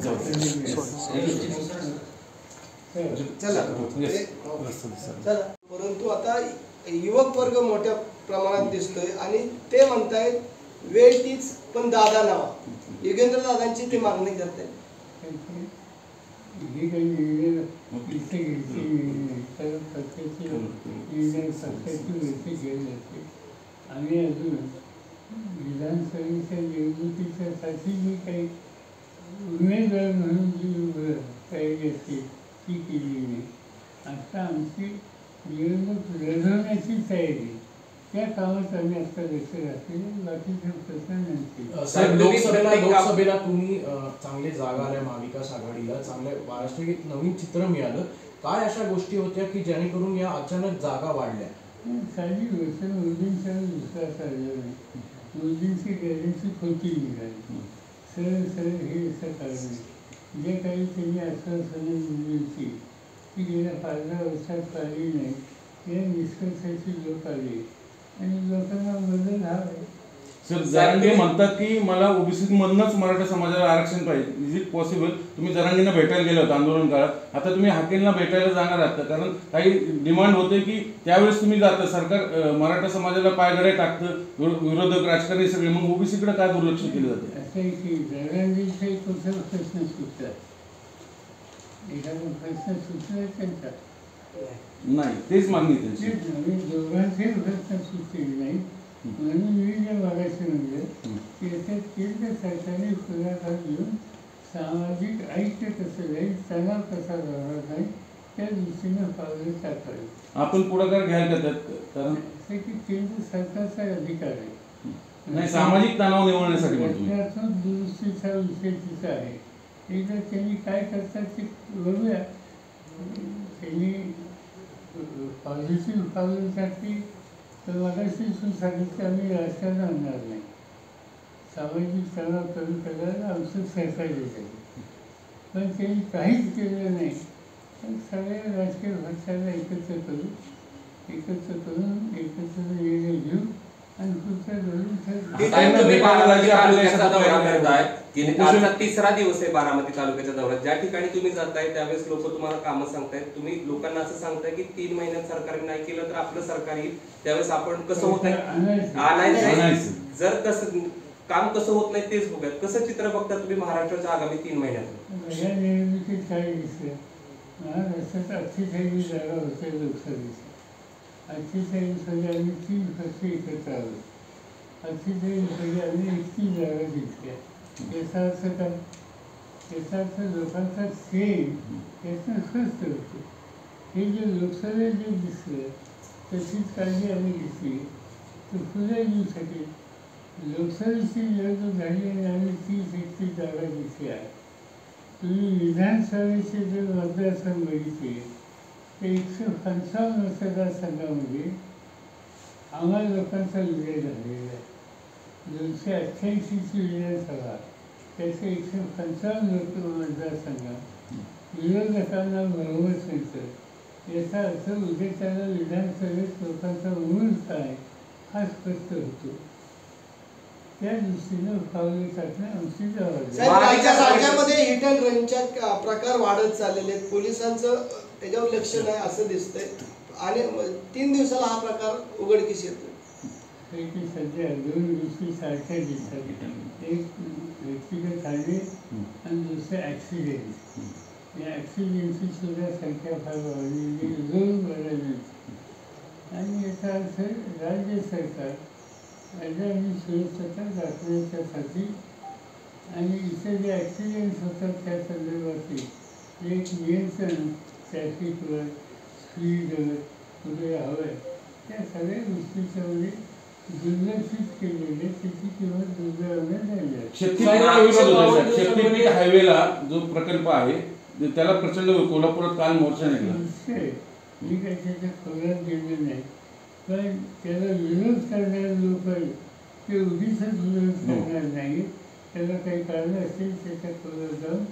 परंतु आता युवक वर्ग मोठ्या प्रमाणात दिसतोय आणि ते म्हणतायत वेळ तीच पण दादा नावा, योगेंद्र दादांची ते मागणी करते. ही काही इथे पक्षाची वृत्ती केली जाते आणि अजून विधानसभेच्या निवडणुकीच्यासाठी जी काही उमेदवार म्हणून जी तयारी असते ती केली नाही. आता आमची निवडणूक लढवण्याची तयारी, त्या कामात आम्ही आता लक्ष घातले. बाकीचे प्रश्न नाही. लोकसभेला तुम्ही चांगले जागा आल्या, महाविकास आघाडीला चांगल्या महाराष्ट्र एक नवीन चित्र मिळालं. काय अशा गोष्टी होत्या की जेणेकरून या अचानक जागा वाढल्या? साधी गोष्ट, मोदींचा विश्वास आलेला नाही. मोदींची गॅरंटी खोटी निघाली. सरळ सरळ हे असं कारण जे काही त्यांनी आश्वासनं दिली ती गेल्या 15 वर्षात आली नाही. या निष्कर्षाची लोक आली आणि लोकांना बदल हवा. सर, जरांगे म्हणतात की मला ओबीसी मधनच मराठा समाजाला आरक्षण पाहिजे. Is it possible? तुम्ही जरांगेंना भेटायला गेला होता आंदोलन काळात, आता तुम्ही हाकेलला भेटायला जाणार आहात? कारण काही डिमांड होते की त्यावेळेस तुम्ही जाता, सरकार मराठा समाजाला पायघड्या टाकतं, विरोधक राजकारणी सगळे, मग ओबीसीकडे काय दुर्लक्ष केलं जातं? असं आहे की जरांगेचे कुठला प्रश्न सुटतात, एखादा प्रश्न सुचला त्यांचा नाही, तेच मागणी त्यांची. दोघांचे प्रश्न सुचले नाही. म्हणून मी जे मागायचे म्हणजे की याच्यात केंद्र सरकारने पुढाकार घेऊन सामाजिक ऐक्य कसं राहील, तणाव कसा राहणार नाही, त्या दृष्टीनं पावलं टाकावी. आपण पुढाकार घ्यायला का त्यात? कारण असं की केंद्र सरकारचा अधिकार आहे. नाही, सामाजिक तणाव निवडण्यासाठी दुरुस्तीचा विषय तिचा आहे. एकदा त्यांनी काय करतात ते बघूया. त्यांनी पॉझिटिव्ह पावलं टाकली तर मगाशी सांगितलं आम्ही राजकारण आणणार नाही. सामाजिक तणाव कमी करायला आमचं सरकार आहे. पण त्यांनी काहीच केलं नाही. पण सगळ्या राजकीय पक्षाला एकत्र करून एकत्र निर्णय घेऊ आणि पुढचा धरून आजचा तिसरा दिवस आहे बारामती तालुक्याच्या दौऱ्यात. ज्या ठिकाणी तुम्ही जाताय त्यावेळेस लोक तुम्हाला कामं सांगतायत. तुम्ही लोकांना असं सांगताय की 3 महिन्यात सरकारने नाही केलं तर आपलं सरकार येईल, त्यावेळेस आपण कसं होत आणायचं, जर कसं काम कसं होत नाही तेच बघूयात. कसं चित्र बघता तुम्ही महाराष्ट्राच्या आगामी 3 महिन्यात? या निवडणुकीत काय दिसलं, महाराष्ट्रात 48 जागा होत्या लोकसभेच्या. 48 आम्ही 3 पक्ष एकत्र आलो. 48 आम्ही 31 जागा घेतल्या. याचा अर्थ काय? याचा अर्थ लोकांचा सेम याचं स्वस्त होतं. हे जे लोकसभेत जे दिसलं तशीच काळजी आम्ही घेतली तर पुढे येऊ शकेल. लोकसभेची निवडणूक झाली आणि आम्ही 30-31 जागा घेतल्या. तुम्ही विधानसभेचे जे मतदारसंघ बघितले ते 155 मतदारसंघामध्ये आम्हाला लोकांचा विजय झालेला आहे. 288ची विधानसभा, त्याचे 155 लोक मतदारसंघात विरोधकांना बहुमत मिळतं. याचा अर्थ उद्या त्याला विधानसभेत लोकांचा मूळ काय हा स्पष्ट होतो. त्या दृष्टीनं पावले टाकणं आमची जबाबदारी. राज्यामध्ये हिट अँड रनच्या प्रकार वाढत चाललेले आहेत. पोलिसांचं त्याच्यावर लक्ष नाही असं दिसतंय आणि 3 दिवसाला हा प्रकार उघडकीस येतो. की सध्या 2 गोष्टी सारख्या दिसतात. एक व्यक्तिगत हानी आणि दुसरं ॲक्सिडेंट. या ॲक्सिडेंटची सुद्धा संख्या फार वाढलेली, जोर वाढवली. आणि याचा अर्थ राज्य सरकार राज्याने सुरक्षता दाखवण्याच्यासाठी आणि इथे जे ॲक्सिडेंट्स होतात त्या संदर्भातील एक नियंत्रण ट्रॅफिकवर, स्पीडवर वगैरे हवं आहे. त्या सगळ्या गोष्टीच्यामध्ये दुर्लक्षित केलेले त्याची किंमत दुर्दैवाने नाही. शक्तीपीठ हायवेला जो प्रकल्प आहे त्याला प्रचंड कोल्हापुरात काल मोर्चा निघाला. मी काही त्याच्या खोलात गेले नाही, पण त्याला विरोध करणारे लोक ते उगीच विरोध करणार नाही. त्याला काही कारण असेल त्याच्या खोलात जाऊन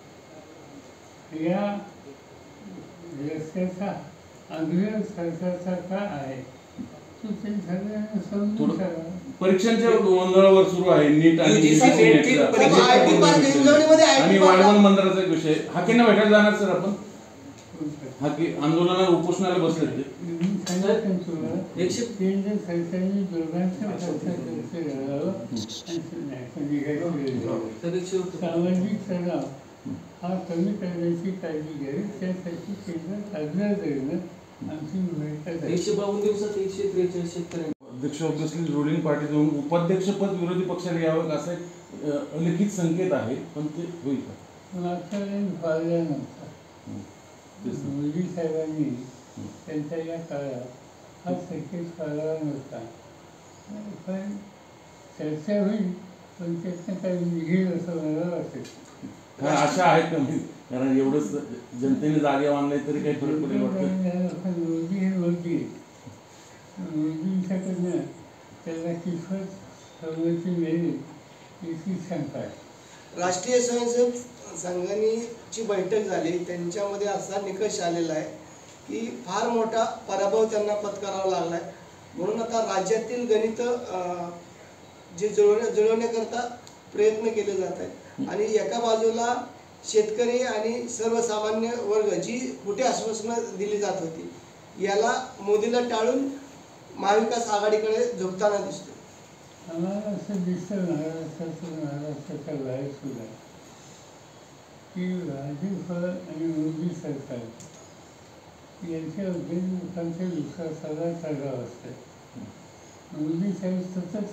या रस्त्याचा आग्रह सरकारचा का आहे तो ते सगळ्यांना समजून थोडं सांगा. परीक्षांच्या गोंधळावर सुरू आहे नीट आणि UGC UGC नेटची नेटचा. परीक्षा IT पार्क हिंजवडीमध्ये IT आणि पार्क वाढवण मंदिराचा एक विषय हाकेंना भेटायला जाणार सर आपण कोणतं? हाके आंदोलनाला उपोषणाला बसले ते मी सांगितलं तुला, केंद्र सरकारने दोघांचं खर्चाचं लक्ष घालावं आणि निघायची वेळ आहे. सामाजिक तणाव हा कमी करण्याची काळजी घ्यावी, त्यासाठी केंद्र साजरा करणं आमची भूमिका आहे. 152 दिवसात 143 शेतकऱ्यांनी अध्यक्ष ऑब्विसली रुलिंग पार्टी देऊन उपाध्यक्षपद विरोधी पक्षाला यावं असा एक अलिखित संकेत आहे, पण ते होईल का? मागचा वेळी फाळला नव्हता. तेच ना. मोदी साहेबांनी त्यांच्या या काळात हा संकेत फाळला नव्हता. पण चर्चा होईल, पण त्यातनं काही निघेल असं मला वाटतं. काय आशा आहेत का मी? कारण एवढंच जनतेने जागे आणले तरी काही फरक पडेल वाटतं. मोदी हे मोदी मोदींच्याकडनं त्याला कितपत सवलती मिळेल याची शंका आहे. राष्ट्रीय स्वयंसेवक संघाची बैठक झाली, त्यांच्यामध्ये असा निकष आलेला आहे की फार मोठा पराभव त्यांना पत्करावा लागलाय. म्हणून आता राज्यातील गणित जे जुळवण्याकरता प्रयत्न केले जात आहेत. आणि एका बाजूला शेतकरी आणि सर्वसामान्य वर्ग जी खोटी आश्वासनं दिली जात होती, याला मोदीला टाळून महाविकास आघाडीकडे झुकताना दिसतो. आम्हाला असं दिसतं महाराष्ट्राच्या बाहेर सुद्धा की भाजप आणि मोदी सरकार यांच्यामध्ये लोकांच्या विश्वासाला तगाव असते. मोदी साहेब सतत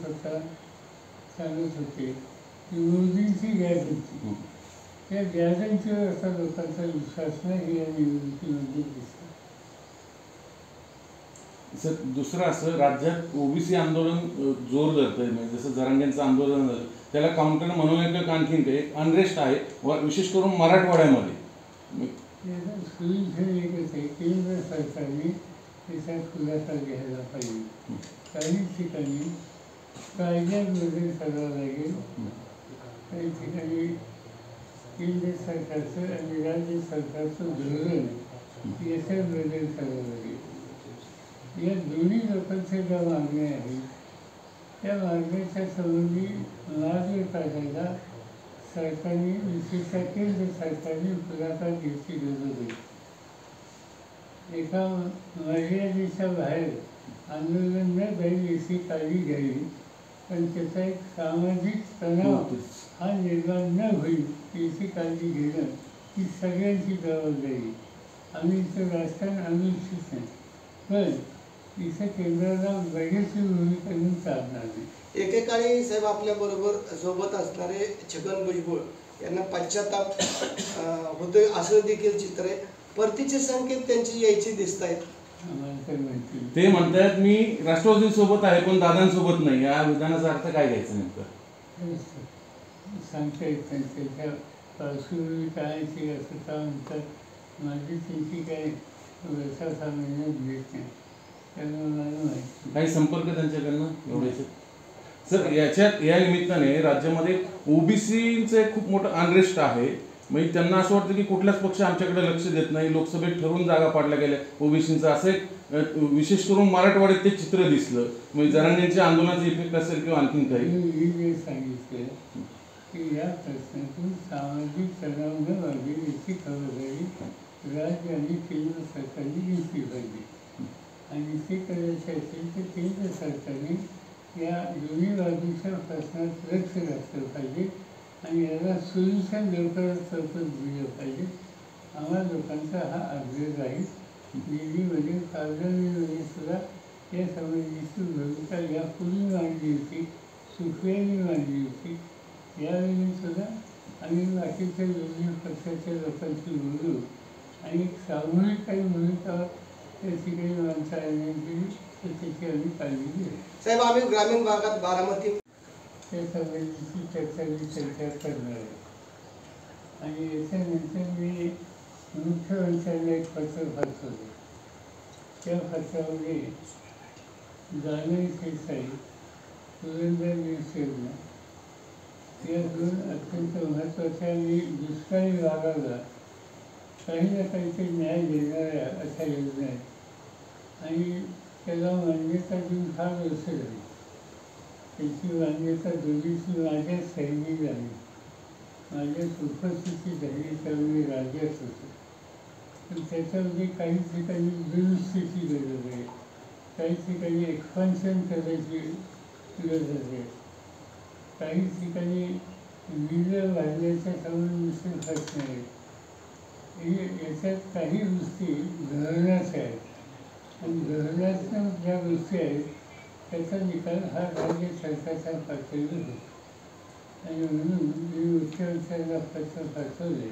सांगत होते की मोदींची गॅरंटी, त्या गॅरंटीवर असा लोकांचा विश्वास नाही या निवडणुकीमध्ये दिसतो. सर दुसरं असं, राज्यात ओबीसी आंदोलन जोर धरतंय, म्हणजे जसं जरांगेंचं आंदोलन झालं त्याला काउंटर म्हणून एक आणखीन काही अनरेस्ट आहे, विशेष करून मराठवाड्यामध्ये. सोयीचं एकच आहे, केंद्र सरकारने त्याचा खुलासा घ्यायला पाहिजे. काही ठिकाणी कायद्यात बदल करावा लागेल, काही ठिकाणी केंद्र सरकारचं आणि राज्य सरकारचं धोरण याच्यात बदल करावा लागेल. या दोन्ही लोकांच्या ज्या मागण्या आहेत त्या मागण्याच्या संबंधी मार्ग काढायला सरकारने, विशेषतः केंद्र सरकारने पुढाकार घ्यायची गरज आहे. एका मर्यादेच्या बाहेर आंदोलन न जाईल याची काळजी घ्यावी, पण त्याचा एक सामाजिक तणाव हा निर्माण न होईल याची काळजी घेणं ही सगळ्यांची जबाबदारी. आम्ही इथं राजकारण आणू इच्छित नाही, पण इथं केंद्राला वेगळीची भूमिका घेऊन चालणार नाही. एकेकाळी साहेब आपल्याबरोबर सोबत असणारे छगन भुजबळ यांना पश्चाताप होतोय असं देखील चित्र आहे. परतीचे संकेत त्यांची यायची दिसत आहेत. आम्हाला तर माहिती ते म्हणतायत मी राष्ट्रवादीसोबत आहे पण दादांसोबत नाही, या विधानाचा अर्थ काय घ्यायचा नेमका? सांगता येत नाही. त्याच्या पार्श्वभूमी काय ते असं का म्हणतात, माझी त्यांची काय व्यवसाय सामान्यात भेट नाही, त्यामुळे मला माहिती. काही संपर्क त्यांच्याकडनं एवढ्याचे? सर या निमित्ताने राज्यामध्ये ओबीसीचं खूप मोठं अनरेस्ट आहे. म्हणजे त्यांना असं वाटतं की कुठलाच पक्ष आमच्याकडे लक्ष देत नाही, लोकसभेत ठरवून जागा पाडल्या गेल्या ओबीसींचं, असं एक विशेष करून मराठवाड्यात ते चित्र दिसलं. म्हणजे जरांगेंच्या आंदोलनाचा इफेक्ट असेल किंवा आणखीन काही? मी जे सांगितलं की या प्रश्नातून सामाजिक तणाव न वाढेल याची खबरदारी राज्य आणि केंद्र सरकारने घेतली पाहिजे. आणि ते करायचे असेल तर केंद्र सरकारने या दोन्ही बाजूच्या प्रश्नात लक्ष घातलं पाहिजे आणि याला सोल्युशन लवकरात लवकर दिलं पाहिजे. आम्हा लोकांचा हा आग्रह आहे. दिल्लीमध्ये कारगिलमध्ये सुद्धा या संबंधीची भूमिका यापूर्वी मांडली होती, सुप्रियांनी मांडली होती. यावेळी सुद्धा आम्ही बाकीच्या विरोधी पक्षाच्या लोकांशी बोलू आणि सामूहिक काही भूमिका त्या ठिकाणी माणसं आणण्याची तर त्याची आम्ही काळजी घेऊ. साहेब आम्ही ग्रामीण भागात बारामती त्या संबंधीची चर्चा करणार आहे. आणि याच्यानंतर मी मुख्यमंत्र्यांना एक पत्र पाठवलं. त्या पत्रामध्ये जाणवी देसाई, पुरंदर न्यूज या दोन अत्यंत महत्त्वाच्या आणि दुष्काळी भागाला काही ना काहीतरी न्याय देणाऱ्या अशा योजना आहेत. आणि त्याला मान्यता देऊन फार वर्ष झाली. त्याची मान्यता दोन्हीची माझ्या सैनी झाली, माझ्या उपस्थिती झाली, त्यावेळी राज्यात होतं. पण त्याच्यामध्ये काही ठिकाणी दुरुस्तीची गरज आहे, काही ठिकाणी एक्सपान्शन करायची गरज आहे, काही ठिकाणी लिहिलं वाढण्याच्या संबंधित प्रश्न आहेत. याच्यात काही गोष्टी धोरणाच्या आहेत आणि धोरणाच्या ज्या गोष्टी आहेत त्याचा निकाल हा राज्य सरकारच्या पातळीवर होतो. आणि म्हणून मी मुख्यमंत्र्यांना पत्र पाठवले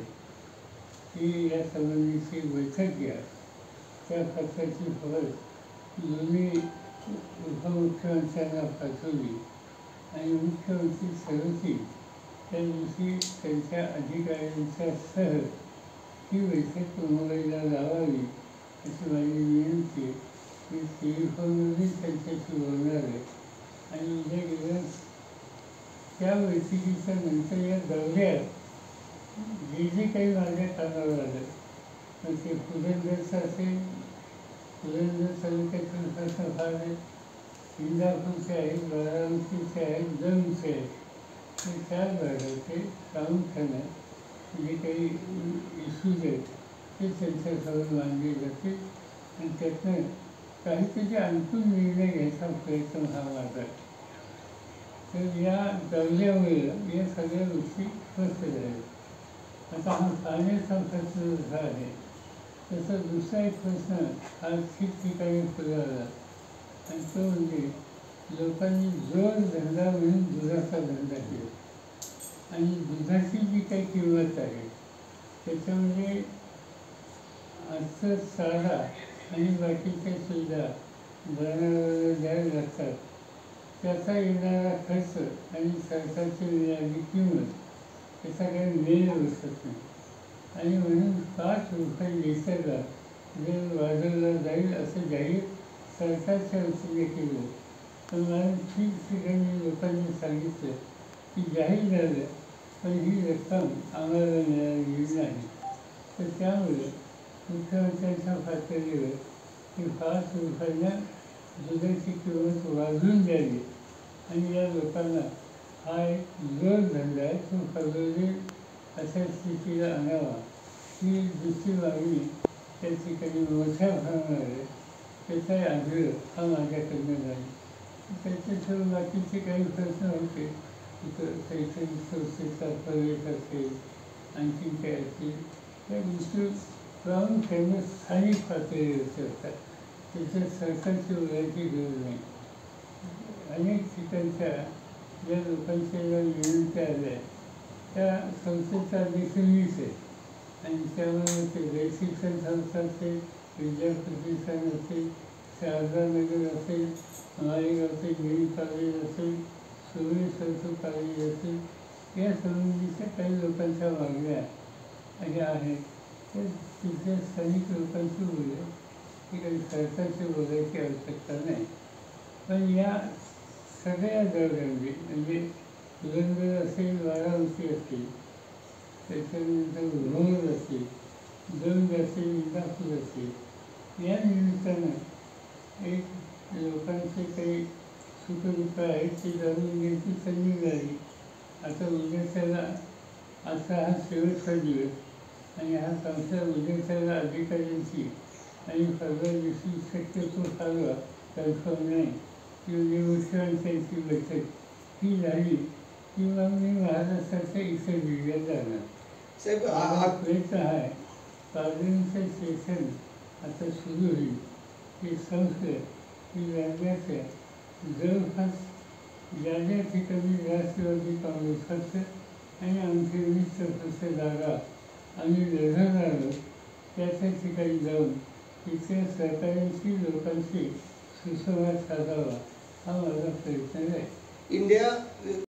की या संबंधीची बैठक घ्या. त्या पत्राची प्रत दोन्ही उपमुख्यमंत्र्यांना पाठवली आणि मुख्यमंत्री ठरवतील त्या दिवशी त्यांच्या अधिकाऱ्यांच्या सह ही बैठक मुंबईला लावावी अशी माझी विनंती. मी टेलिफोनवरही त्यांच्याशी बोलणार आहे आणि उद्या गेल्या त्या बैठकीच्या नंतर या दौऱ्यात जे काही माझ्या कानावर आलं मग ते पुरंदरचं असेल, पुरंदर तालुक्यातील प्रश्न फार आहेत, इंदापूरचे आहेत, बारामतीचे आहेत, दौंडचे आहेत. हे 4 भागाचे प्रामुख्यानं जे काही इश्यूज आहेत ते त्यांच्यासमोर मांडले जातील आणि त्यातनं काहीतरी आणखून निर्णय घ्यायचा प्रयत्न हा माझा. तर या दौऱ्यामुळे या सगळ्या गोष्टी स्पष्ट झाल्या. आता हा पाण्याचा प्रश्न जसा आहे तसा दुसरा एक प्रश्न आज ठिकठिकाणी पुढे आला आणि तो म्हणजे लोकांनी जोडधंदा म्हणून दुधाचा धंदा केला आणि दुधाची जी काही किंमत आहे त्याच्यामध्ये आजचं चारा आणि बाकीच्या सुविधा जनावरांना द्यायला लागतात, त्याचा येणारा खर्च आणि सरकारची मिळालेली किंमत त्याचा काही मेल बसत नाही. आणि म्हणून 5 रुपये लिटरला जर वाढवला जाईल असं जाहीर सरकारच्या वतीने केलं. पण मला ठिकठिकाणी लोकांनी सांगितलं की जाहीर झालं पण ही रक्कम आम्हाला मिळालेली नाही. तर त्यामुळे मुख्यमंत्र्यांच्या पातळीवर ही 5 रुपयांना दुधाची किंमत वाढवून द्यावी आणि या लोकांना हा एक जोडधंदा आहे तो फसवलेल अशा स्थितीला आणावा ही दुसरी मागणी त्या ठिकाणी मोठ्या प्रमाणावर आहे. त्याचाही आग्रह हा माझ्याकडनं झाला. त्याच्यासह बाकीचे काही प्रश्न होते, तिथं शैक्षणिक संस्थेचा प्रवेश असेल, आणखी काय असेल, त्या गोष्टी प्रामुख्याने स्थानिक पातळीवर असतात. त्याच्यात सरकारची बोलायची गरज नाही. अनेक ठिकाणच्या ज्या लोकांच्या ज्या विनंत्या आल्या त्या संस्थेचा देखील मीच आहे आणि त्यामुळे ते जयशिक्षण संस्था असेल, विद्याप्रतिष्ठान असेल, शारदानगर असेल, मालेगावचे गिरी कॉलेज असेल, सुरे संस्कृत कॉलेज असेल, या संबंधीच्या काही लोकांच्या मागण्या अशा आहेत. तर तिथल्या स्थानिक लोकांशी बोलले की काही सरकारची बोलायची आवश्यकता नाही. पण या सगळ्या दौऱ्यांमध्ये म्हणजे पुरंदर असेल, बारामती असेल, त्याच्यानंतर भोर असेल, दौंड असेल, इंदापूर असेल, या निमित्तानं एक लोकांचे काही सुखदुःख आहेत ते जाणून घ्यायची संधी मिळाली. आता उद्याच्याला आता हा शेवटचा दिवस आणि हा संस्था उद्याच्याला अधिकाऱ्यांची आणि परवा दिवशी शक्यतो फारवा कन्फर्म नाही की मुख्यमंत्र्यांची बैठक ही झाली की मग मी महाराष्ट्राच्या इतर जिल्ह्यात जाणार. साहेब हा प्रयत्न आहे. पार्लमेंटचं सेशन आता सुरू होईल. ही संस्था ही राज्याच्या जवळपास ज्या ज्या ठिकाणी राष्ट्रवादी काँग्रेस पक्ष आणि आमचे मित्रपक्ष जागा आम्ही लढवणार आहोत त्या ठिकाणी जाऊन तिथल्या सहकाऱ्यांशी लोकांशी सुसंवाद साधावा हा माझा प्रयत्न आहे. इंडिया